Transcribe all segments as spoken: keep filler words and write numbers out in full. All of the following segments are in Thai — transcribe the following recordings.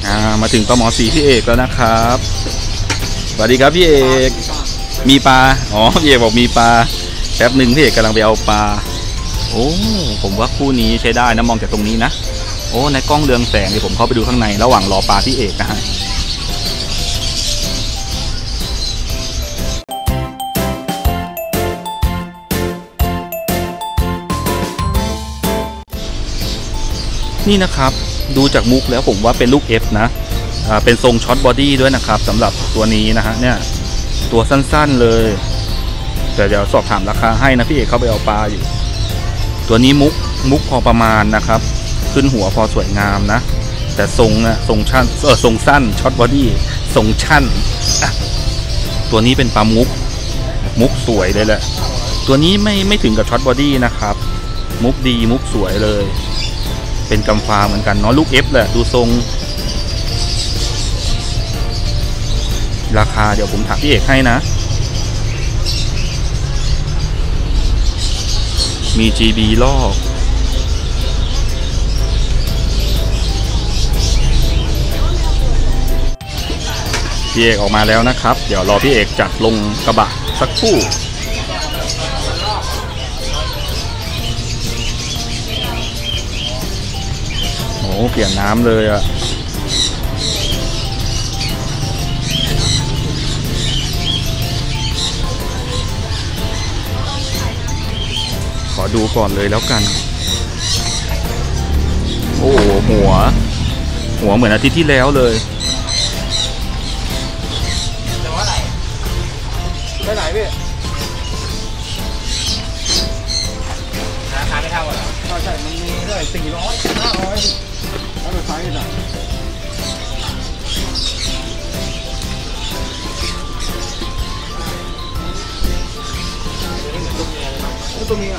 อ่ามาถึงปลาหมอสีพี่เอกแล้วนะครับสวัสดีครับพี่เอกมีปลาอ๋อพี่เอกบอกมีปลาแป๊บหนึ่งพี่เอกกำลังไปเอาปลาโอ้ผมว่าคู่นี้ใช้ได้นะมองจากตรงนี้นะโอ้ในกล้องเรืองแสงเดี๋ยวผมเข้าไปดูข้างในระหว่างรอปลาพี่เอกนะฮะนี่นะครับดูจากมุกแล้วผมว่าเป็นลูก F นะอ่าเป็นทรงช็อตบอดี้ด้วยนะครับสำหรับตัวนี้นะฮะเนี่ยตัวสั้นๆเลยแต่เดี๋ยวสอบถามราคาให้นะพี่เอกเข้าไปเอาปลาอยู่ตัวนี้มุกมุกพอประมาณนะครับขึ้นหัวพอสวยงามนะแต่ทรงอะทรงชั้นเออทรงสั้นช็อตบอดี้ทรงชั้นตัวนี้เป็นปลามุกมุกสวยเลยแหละตัวนี้ไม่ไม่ถึงกับช็อตบอดี้นะครับมุกดีมุกสวยเลยเป็นกำฟาเหมือนกันเนาะลูก F แหละดูทรงราคาเดี๋ยวผมถามพี่เอกให้นะมี จี บี ลอกพี่เอกออกมาแล้วนะครับเดี๋ยวรอพี่เอกจัดลงกระบะสักครู่โอ้เปลี่ยนน้ำเลยอะขอดูก่อนเลยแล้วกันโอ้หัวหัวเหมือนอาทิตย์ที่แล้วเลยจะว่าไหนไปไหนพี่ราคาไม่เท่ากันหรอใช่มันมีเท่าไหร่สี่ร้อยห้าร้อยแล้วไปไซส์ไหนตัวนี้อ่ะ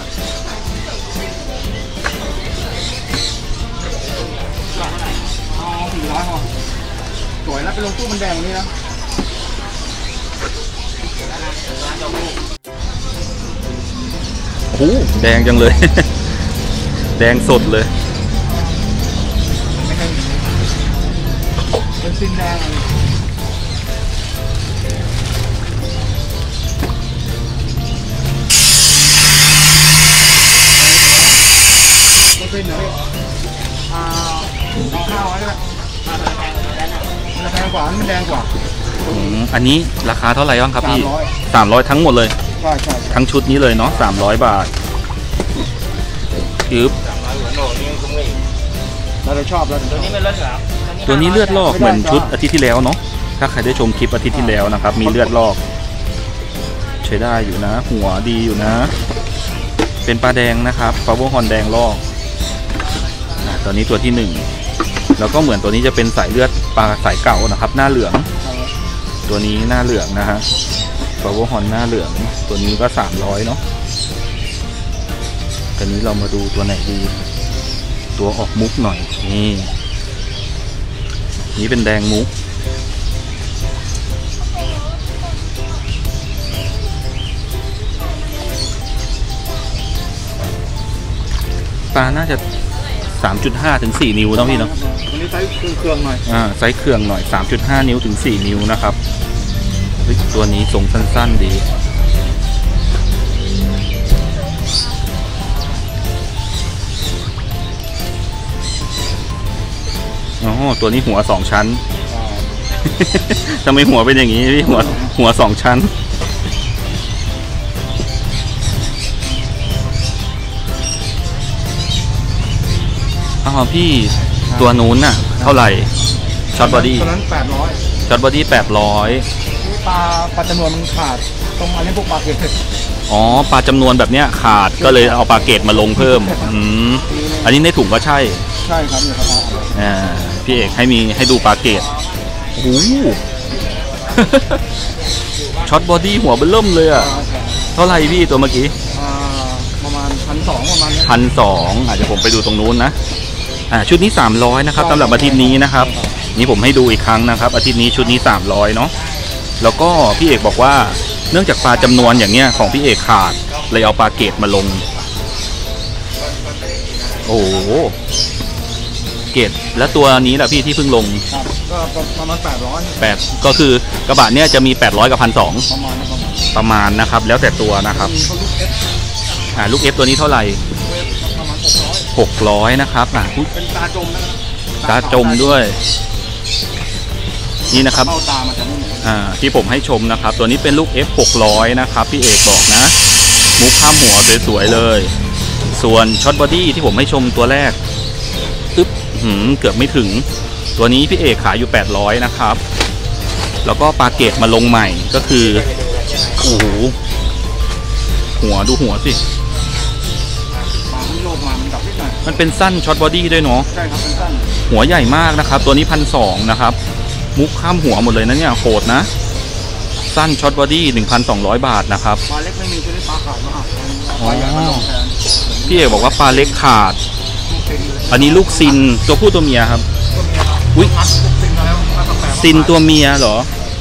อ๋อสี่ร้อยพอสวยแล้วไปลงตู้มันแดงนี้นะโอ้โหแดงจังเลย แดงสดเลยเป็นสีแดงเป็นเหรออ่าเอาข้าวไว้ด้วยมันแพงกว่ามันแดงกว่าอันนี้ราคาเท่าไหร่บ้างครับพี่สามร้อยทั้งหมดเลยใช่ใช่ทั้งชุดนี้เลยเนาะสามร้อยบาทยึบเราจะชอบแล้วตัวนี้ไม่เลือดหรอตัวนี้เลือดลอกเหมือนชุดอาทิตย์ที่แล้วเนาะถ้าใครได้ชมคลิปอาทิตย์ที่แล้วนะครับมีเลือดลอกใช้ได้อยู่นะหัวดีอยู่นะเป็นปลาแดงนะครับปลาโบฮอนแดงลอกตัวนี้ตัวที่หนึ่งแล้วก็เหมือนตัวนี้จะเป็นสายเลือดปลาสายเก่านะครับหน้าเหลืองตัวนี้หน้าเหลืองนะฮะปลาโวฮอนหน้าเหลืองตัวนี้ก็สามร้อยเนาะตอนนี้เรามาดูตัวไหนดีตัวออกมุกหน่อยนี่นี่เป็นแดงมุกปลาน่าจะ สามจุดห้า ถึง สี่ นิ้วนะพี่เนาะตัวนี้ไซส์เครื่องหน่อยอ่าไซส์เครื่องหน่อย สามจุดห้า นิ้วถึง สี่ นิ้วนะครับตัวนี้ทรงสั้นๆดีอ๋อตัวนี้หัวสองชั้นทำไมหัวเป็นอย่างนี้พี่หัวหัวสองชั้นอ๋อพี่ตัวนู้นน่ะเท่าไหร่ช็อตบอดี้ตัวนั้นแปดร้อยช็อตบอดี้แปดร้อยปลาปลาจำนวนมันขาดตรงอันนี้พวกปลาเกตอ๋อปลาจำนวนแบบเนี้ยขาดก็เลยเอาปลาเกตมาลงเพิ่มอืมอันนี้ในถุงก็ใช่ใช่ครับเนี่ยครับอ่าพี่เอกให้มีให้ดูปลาเกตโอ้โหช็อตบอดี้หัวเบิ่มเลยอ่ะเท่าไหร่พี่ตัวเมื่อกี้ประมาณพันสองประมาณนี้พันสองอาจจะผมไปดูตรงนู้นนะอ่าชุดนี้สามร้อยนะครับสำหรับอาทิตย์นี้นะครับนี่ผมให้ดูอีกครั้งนะครับอาทิตย์นี้ชุดนี้สามร้อยเนาะแล้วก็พี่เอกบอกว่าเนื่องจากปลาจำนวนอย่างเงี้ยของพี่เอกขาดเลยเอาปลาเกตมาลงโอ้โหเกเกตและตัวนี้แหละพี่ที่เพิ่งลงครับก็ประมาณแปดร้อยแปดก็คือกระบะเนี่ยจะมีแปดร้อยกับพันสองประมาณประมาณประมาณนะครับแล้วแต่ตัวนะครับมีเขาลูกเอฟอ่าลูก F ตัวนี้เท่าไหร่ประมาณหกร้อยหกร้อยนะครับอ่าเป็นตาจมนะครับตาจมด้วยนี่นะครับเบ้าตามันจะไม่เหมือนอ่าที่ผมให้ชมนะครับตัวนี้เป็นลูก F หกร้อยนะครับพี่เอกบอกนะมุกข้ามหัวสวยๆเลยส่วนช็อตบอดี้ที่ผมให้ชมตัวแรกอึ๊บหืมเกือบไม่ถึงตัวนี้พี่เอกขายอยู่แปดร้อยนะครับแล้วก็ปาเกตมาลงใหม่ก็คือโอ้โหหัวดูหัวสิปลาที่โลกมามันดับนิดหน่อยมันเป็นสั้นช็อตบอดี้ด้วยเนาะใช่ครับเป็นสั้นหัวใหญ่มากนะครับตัวนี้พันสองนะครับมุกข้ามหัวหมดเลยนะเนี่ยโหดนะสั้นช็อตบอดี้ หนึ่งพันสองร้อย บาทนะครับปลาเล็กไม่มีจะได้ปลาขาดมาหักปลาใหญ่มาลงแทนพี่เอกบอกว่าปลาเล็กขาดอันนี้ลูกซินตัวผู้ตัวเมียครับตัวเมียอุ๊ยพัดซินมาแล้วมาตั้งแต่ซินตัวเมียเหรอ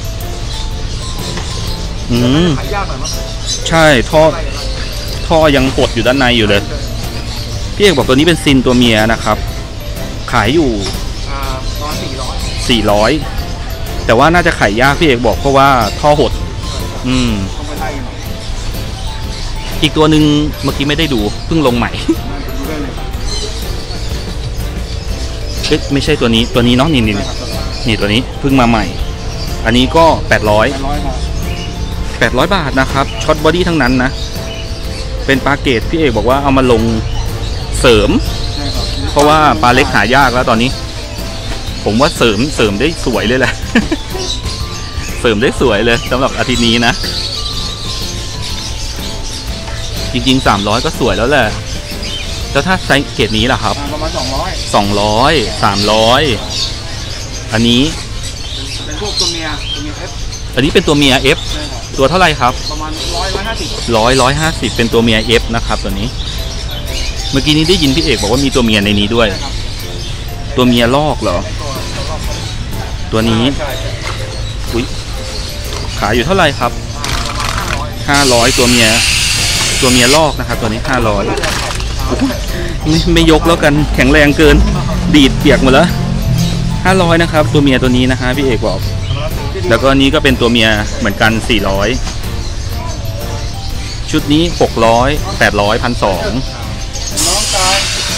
อืมขายยากหน่อยมั้งใช่ท่อท่อยังปดอยู่ด้านในอยู่เลยพี่เอกบอกตัวนี้เป็นซินตัวเมียนะครับ ขายอยู่อ่าตอนสี่ร้อยสี่ร้อยแต่ว่าน่าจะขายยากพี่เอกบอกเพราะว่าท่อหดอืมต้องไปไล่กันหน่อยอีกตัวหนึ่งเมื่อกี้ไม่ได้ดูเพิ่งลงใหม่น่าจะดูได้เลยครับเอ๊ะไม่ใช่ตัวนี้ตัวนี้เนาะนี่นี่ใช่ครับนี่ตัวนี้เพิ่งมาใหม่ อันนี้ก็แปดร้อยแปดร้อยครับแปดร้อยบาทนะครับช็อตบอดี้ทั้งนั้นนะเป็นปลาเกตพี่เอกบอกว่าเอามาลงเสริมใช่ครับเพราะว่าปลาเล็กหายากแล้วตอนนี้ ผมว่าเสริมเสริมได้สวยเลยแหละ เสริมได้สวยเลยสำหรับอาทิตย์นี้นะ จริงๆสามร้อยก็สวยแล้วแหละแล้วถ้าไซส์เกรดนี้ล่ะครับอ่าประมาณสองร้อยสองร้อย สามร้อยอันนี้เป็นพวกตัวเมียตัวเมียเอฟอันนี้เป็นตัวเมีย F ใช่ครับตัวเท่าไหร่ครับประมาณร้อยร้อยห้าสิบร้อยร้อยห้าสิบเป็นตัวเมีย F นะครับตัวนี้ เมื่อกี้นี้ได้ยินพี่เอกบอกว่ามีตัวเมียในนี้ด้วย ตัวเมียลอกเหรอ ตัวนี้ใช่ใช่อุ๊ยขายอยู่เท่าไหร่ครับห้าร้อยตัวเมีย ตัวเมียลอกนะครับ ตัวนี้ห้าร้อยไม่ไม่ยกแล้วกันแข็งแรงเกิน ดีดเปียกหมดแล้วห้าร้อยนะครับ ตัวเมียตัวนี้นะฮะพี่เอกบอก แล้วก็อันนี้ก็เป็นตัวเมียเหมือนกันสี่ร้อยชุดนี้หกร้อย แปดร้อย พันสองน้องกาย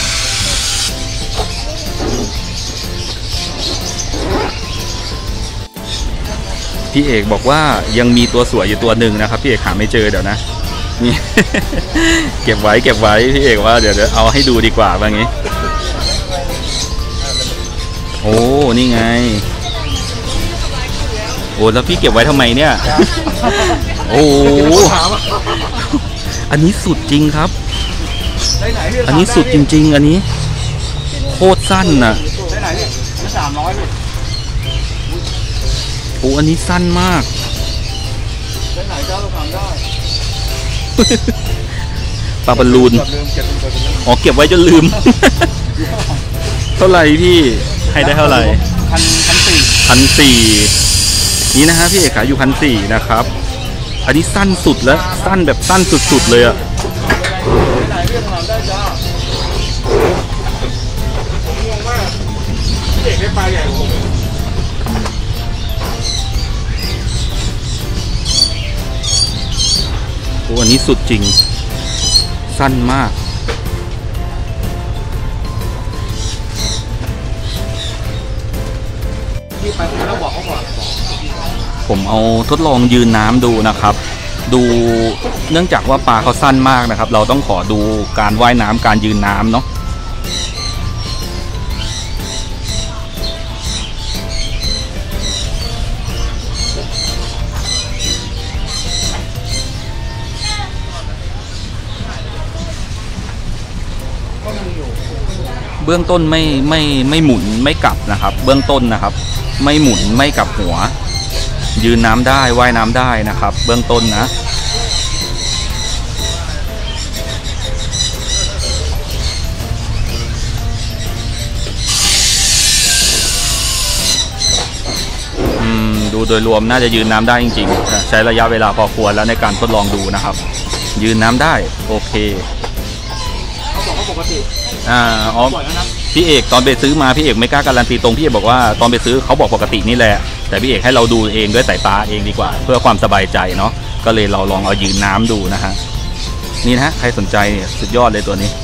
พี่เอกบอกว่ายังมีตัวสวยอยู่ตัวหนึ่งนะครับพี่เอกหาไม่เจอเดี๋ยวนะนี่ เก็บไว้เก็บไว้พี่เอกว่าเดี๋ยวเอาให้ดูดีกว่าว่างี้โอ้นี่ไงโอ้แล้วพี่เก็บไว้ทำไมเนี่ยโอ้อันนี้สุดจริงครับอันนี้สุดจริงๆอันนี้โคตรสั้นน่ะได้ไหนพี่ได้สามร้อยพี่โอ้อันนี้สั้นมากได้ไหนเจ้าเราทำได้ปลาบอลลูนเกือบลืมเก็บเป็นตัวนี้อ๋อเก็บไว้จนลืม เท่าไหร่พี่ให้ได้เท่าไหร่พันพันสี่พันสี่นี่นะฮะพี่เอกขายอยู่พันสี่นะครับ อันนี้สั้นสุดแล้วสั้นแบบสั้นสุดๆเลยอะได้ไหนพี่ทำได้จ้าผมงงมากพี่เด็กได้ปลาใหญ่กว่าผมโอ้อันนี้สุดจริง สั้นมากพี่ไปผมแล้วบอกเขาก่อนผมเอาทดลองยืนน้ำดูนะครับ ดูเนื่องจากว่าปลาเขาสั้นมากนะครับ เราต้องขอดูการว่ายน้ำการยืนน้ำเนาะเบื้องต้นไม่ไม่ไม่หมุนไม่กลับนะครับ เบื้องต้นนะครับ ไม่หมุนไม่กลับหัว ยืนน้ำได้ว่ายน้ำได้นะครับ เบื้องต้นนะอืมดูโดยรวมน่าจะยืนน้ำได้จริงๆใช้ระยะเวลาพอควรแล้วในการทดลองดูนะครับ ยืนน้ำได้โอเคเขาบอกว่าปกติอ่าอ๋อปล่อยแล้วนะพี่เอกตอนไปซื้อมาพี่เอกไม่กล้าการันตีตรงพี่เอกบอกว่าตอนไปซื้อเขาบอกปกตินี่แหละแต่พี่เอกให้เราดูเองด้วยสายตาเองดีกว่า เพื่อความสบายใจเนาะก็เลยเราลองเอายืนน้ำดูนะฮะนี่นะฮะใครสนใจเนี่ยสุดยอดเลยตัวนี้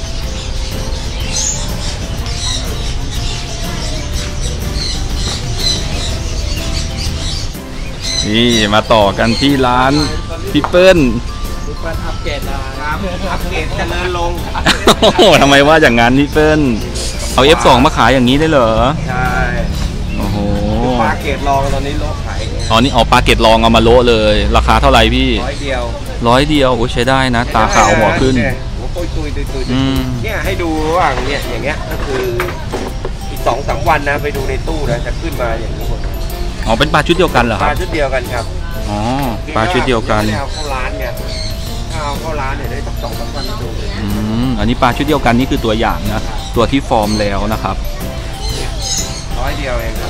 นี่มาต่อกันที่ร้านพี่เปิ้ลพี่เปิ้ลอัปเกรดนะครับอัปเกรดเจริญลงโอ้โหทำไมว่าอย่างนั้นพี่เปิ้ลเอา เอฟ สอง มาขายอย่างนี้ได้เหรอใช่โอ้โหปลาเกรดลองตอนนี้โลขายอ๋อนี่เอาปลาเกรดลองเอามาโละเลยราคาเท่าไหร่พี่ร้อยเดียวร้อยเดียวโอ้ใช้ได้นะตาขาวหัวขึ้นหัวตุยตุยตุยตุยเนี่ยให้ดูว่าเนี่ยอย่างเงี้ยก็คืออีกสองสามวันนะไปดูในตู้นะจะขึ้นมาอย่างนี้หมดอ๋อเป็นปลาชุดเดียวกันเหรอคปรับลาชุดเดียวกันครับอ๋อปลาชุดเดียวกันเอาเข้าร้านเนี่ยถ้าเอาเข้าร้านเนี่ยได้สักสองสามวันดูอืมอันนี้ปลาชุดเดียวกันนี่คือตัวอย่างนะตัวที่ฟอร์มแล้วนะครับร้อยเดียวเองครับ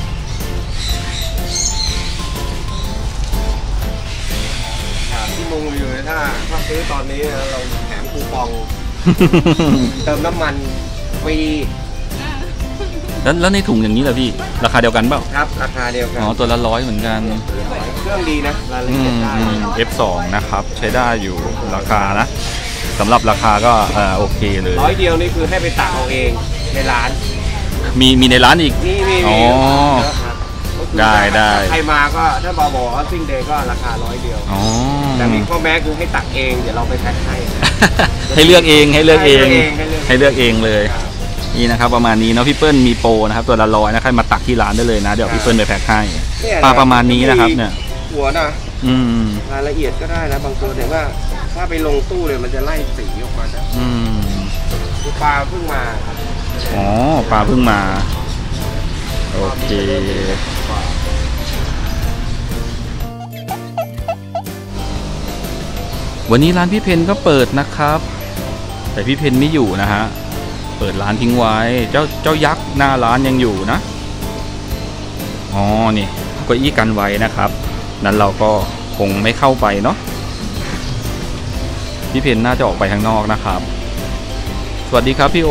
ที่มุงอยู่ถ้าถ้าซื้อตอนนี้เราแถมคูปองเติมน้ำมันฟรีแล้วแล้วในถุงอย่างนี้ล่ะพี่ราคาเดียวกันเปล่าครับราคาเดียวกันอ๋อตัวละร้อยเหมือนกันเครื่องดีนะรายละเอียดได้เอฟ สอง นะครับใช้ได้อยู่ราคานะสำหรับราคาก็อ่าโอเคเลยร้อยเดียวนี่คือให้ไปตักเอาเองในร้านมีมีในร้านอีกมีมีอ๋อได้ได้ใครมาก็ถ้าบอกบอกว่าซิ่งเดย์ก็ราคาร้อยเดียวอ๋อแต่มีข้อแม้คือให้ตักเองเดี๋ยวเราไปแพ็คให้ให้เลือกเองให้เลือกเองให้เลือกเองเลยนี่นะครับประมาณนี้เนาะพี่เปิ้ลมีโปรนะครับตัวละร้อยนะใครมาตักที่ร้านได้เลยนะเดี๋ยวพี่เปิ้ลไปแพ็คให้ปลาประมาณนี้นะครับเนี่ยหัวนะอืมรายละเอียดก็ได้นะบางตัวแต่ว่าถ้าไปลงตู้เลยมันจะไล่สีออกมานะอืมคือปลาเพิ่งมาอ๋อปลาเพิ่งมาโอเควันนี้ร้านพี่เพนก็เปิดนะครับแต่พี่เพนไม่อยู่นะฮะเปิดร้านทิ้งไว้เจ้าเจ้ายักษ์หน้าร้านยังอยู่นะอ๋อนี่เก้าอี้กันไว้นะครับนั้นเราก็คงไม่เข้าไปเนาะพี่เพนน่าจะออกไปข้างนอกนะครับสวัสดีครับพี่โอ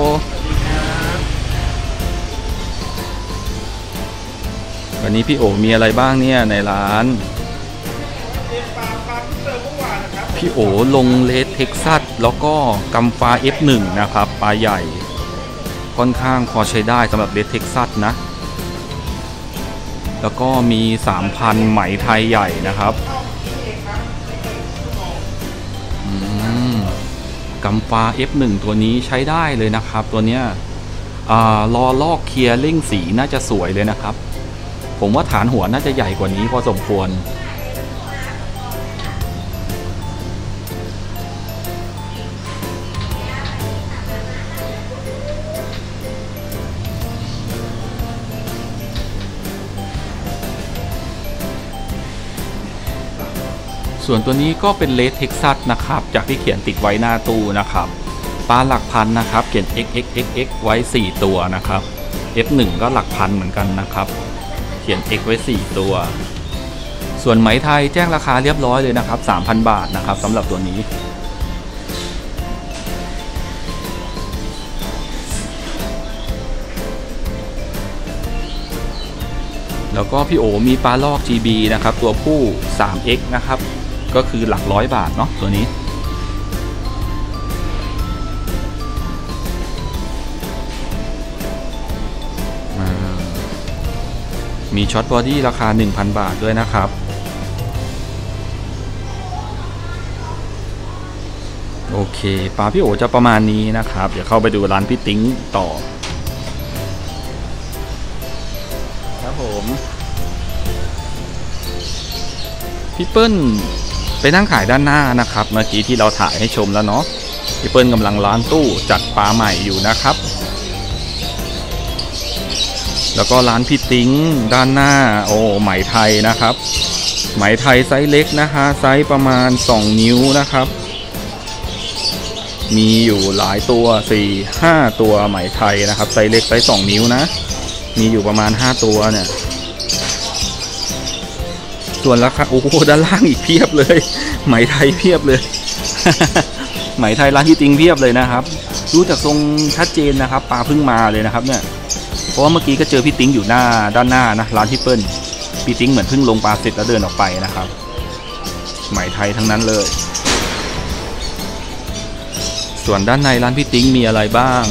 วันนี้พี่โอมีอะไรบ้างเนี่ยในร้านพี่โอลงเลสเท็กซัสแล้วก็กัมฟ้า เอฟ หนึ่ง นะครับปลาใหญ่ค่อนข้างพอใช้ได้สำหรับเลสเท็กซัสนะแล้วก็มี สามพัน ไหมไทยใหญ่นะครับกัมฟ้า เอฟ หนึ่ง ตัวนี้ใช้ได้เลยนะครับตัวเนี้ยรอลอกเคลียร์เร่งสีน่าจะสวยเลยนะครับผมว่าฐานหัวน่าจะใหญ่กว่านี้พอสมควรส่วนตัวนี้ก็เป็นเลสเท็กซัสนะครับจากที่เขียนติดไว้หน้าตู้นะครับปลาหลักพันนะครับเขียน เอ็กซ์ เอ็กซ์ เอ็กซ์ เอ็กซ์ ไว้สี่ตัวนะครับ เอฟ หนึ่ง ก็หลักพันเหมือนกันนะครับเขียน X ไว้สี่ตัวส่วนไหมไทยแจ้งราคาเรียบร้อยเลยนะครับ สามพัน บาทนะครับสำหรับตัวนี้แล้วก็พี่โอมีปลาลอก จี บี นะครับตัวผู้ ทรี เอ็กซ์ นะครับก็คือหลักร้อยบาทเนาะตัวนี้มีช็อตบอดี้ราคา หนึ่งพัน บาทด้วยนะครับโอเคปลาพี่โอจะประมาณนี้นะครับเดี๋ยวเข้าไปดูร้านพี่ติ๊งต่อครับผมพี่เปิ้ลไปนั่งขายด้านหน้านะครับเมื่อกี้ที่เราถ่ายให้ชมแล้วเนาะพี่เปิ้ลกำลังล้างตู้จัดปลาใหม่อยู่นะครับแล้วก็ร้านพี่ติ๊งด้านหน้าโอ้ไหมไทยนะครับไหมไทยไซส์เล็กนะฮะไซส์ประมาณสองนิ้วนะครับมีอยู่หลายตัว สี่ ห้า ตัวไหมไทยนะครับไซส์เล็กไซส์สองนิ้วนะมีอยู่ประมาณห้าตัวเนี่ยส่วนราคาโอ้โหด้านล่างอีกเพียบเลยไหมไทยเพียบเลยไหมไทยร้านพี่ติ๊งเพียบเลยนะครับดูจากทรงชัดเจนนะครับปลาเพิ่งมาเลยนะครับเนี่ยเพราะว่าเมื่อกี้ก็เจอพี่ติ๊งอยู่หน้าด้านหน้านะร้านพี่เปิ้ลพี่ติ๊งเหมือนเพิ่งลงปลาเสร็จแล้วเดินออกไปนะครับไหมไทยทั้งนั้นเลยส่วนด้านในร้านพี่ติ๊งมีอะไรบ้าง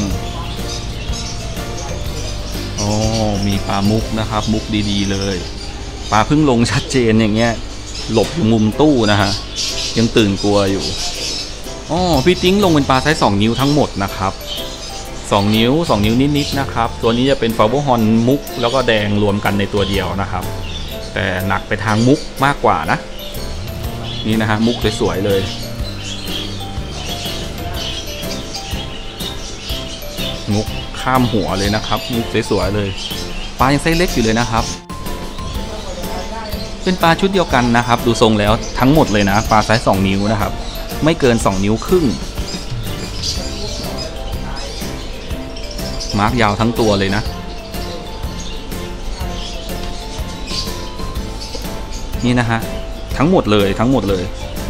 อ๋อมีปลามุกนะครับมุกดีๆเลยปลาเพิ่งลงชัดเจนอย่างเงี้ยหลบอยู่มุมตู้นะฮะยังตื่นกลัวอยู่อ๋อพี่ติ๊งลงเป็นปลาไซส์สองนิ้วทั้งหมดนะครับสองนิ้วสองนิ้วนิดๆนะครับตัวนี้จะเป็นฟาโบฮอนมุกแล้วก็แดงรวมกันในตัวเดียวนะครับแต่หนักไปทางมุกมากกว่านะนี่นะฮะมุกสวยๆเลยมุกข้ามหัวเลยนะครับมุกสวยๆเลยปลายังไซส์เล็กอยู่เลยนะครับเป็นปลาชุดเดียวกันนะครับดูทรงแล้วทั้งหมดเลยนะปลาไซส์สองนิ้วนะครับไม่เกินสองนิ้วครึ่งมาร์กยาวทั้งตัวเลยนะนี่นะฮะทั้งหมดเลยทั้งหมดเลย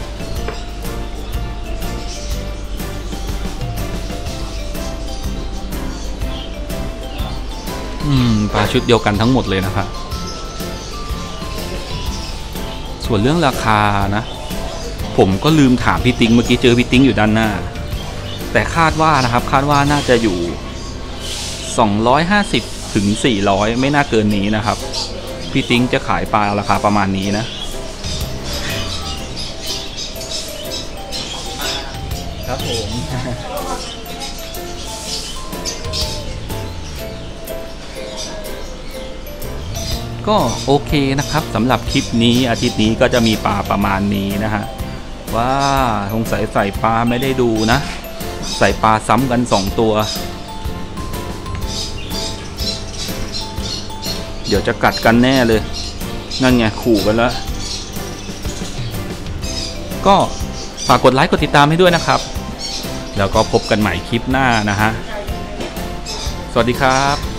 อืมปลาชุดเดียวกันทั้งหมดเลยนะครับส่วนเรื่องราคานะผมก็ลืมถามพี่ติ๊งเมื่อกี้เจอพี่ติ๊งอยู่ด้านหน้าแต่คาดว่านะครับคาดว่าน่าจะอยู่สองร้อยห้าสิบถึงสี่ร้อยไม่น่าเกินนี้นะครับพี่ติ๊งจะขายปลาราคาประมาณนี้นะครับผมก็โอเคนะครับสำหรับคลิปนี้อาทิตย์นี้ก็จะมีปลาประมาณนี้นะฮะว่าสงสัยใส่ปลาไม่ได้ดูนะใส่ปลาซ้ำกันสองตัวเดี๋ยวจะกัดกันแน่เลยนั่นไงขู่กันแล้วก็ฝากกดไลค์กดติดตามให้ด้วยนะครับแล้วก็พบกันใหม่คลิปหน้านะฮะสวัสดีครับ